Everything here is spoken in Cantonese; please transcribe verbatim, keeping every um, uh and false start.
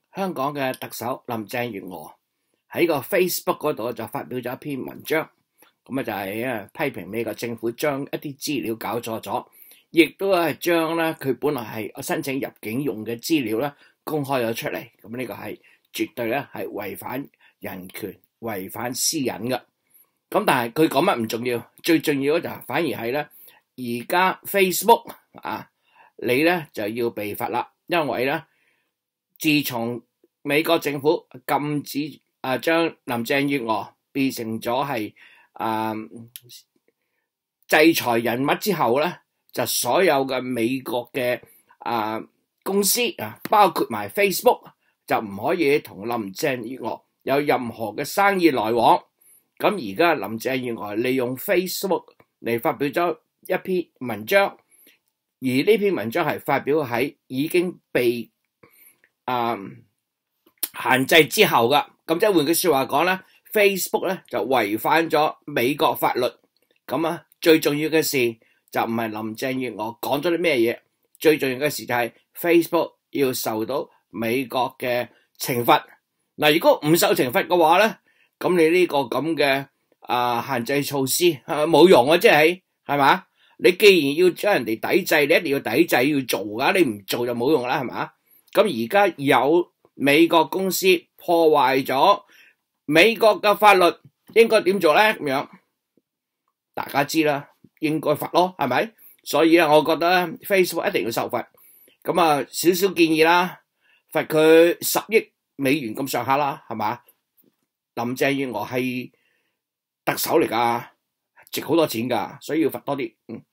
香港嘅特首林鄭月娥喺個 Facebook 嗰度就發表咗一篇文章，咁啊就係啊批評美國政府將一啲資料搞錯咗，亦都係將咧佢本來係申請入境用嘅資料咧公開咗出嚟，咁呢個係絕對咧係違反人權、違反私隱嘅。咁但係佢講乜唔重要，最重要嘅就反而係咧，而家 Facebook 啊，你咧就要被罰啦，因為咧自從美國政府禁止啊將林鄭月娥變成咗係啊制裁人物之後咧，就所有嘅美國嘅啊公司啊，包括埋 Facebook 就唔可以同林鄭月娥有任何嘅生意來往。咁而家林鄭月娥利用 Facebook 嚟發表咗一篇文章，而呢篇文章係發表喺已經被啊、呃、限制之後噶。咁即係換句説話講咧 ，Facebook 咧就違反咗美國法律。咁啊，最重要嘅事就唔係林鄭月娥講咗啲咩嘢，最重要嘅事就係 Facebook 要受到美國嘅懲罰。嗱，如果唔受懲罰嘅話咧，咁你呢個咁嘅啊限制措施冇用啊，即係係嘛？你既然要將人哋抵制，你一定要抵制要做噶，你唔做就冇用啦，係嘛？咁而家有美國公司破壞咗美國嘅法律，應該點做咧？咁樣大家知啦，應該罰咯，係咪？所以咧，我覺得 Facebook 一定要受罰。咁啊，少少建議啦，罰佢十億美元咁上下啦，係嘛？林鄭月娥係特首嚟噶，值好多錢噶，所以要罰多啲。嗯。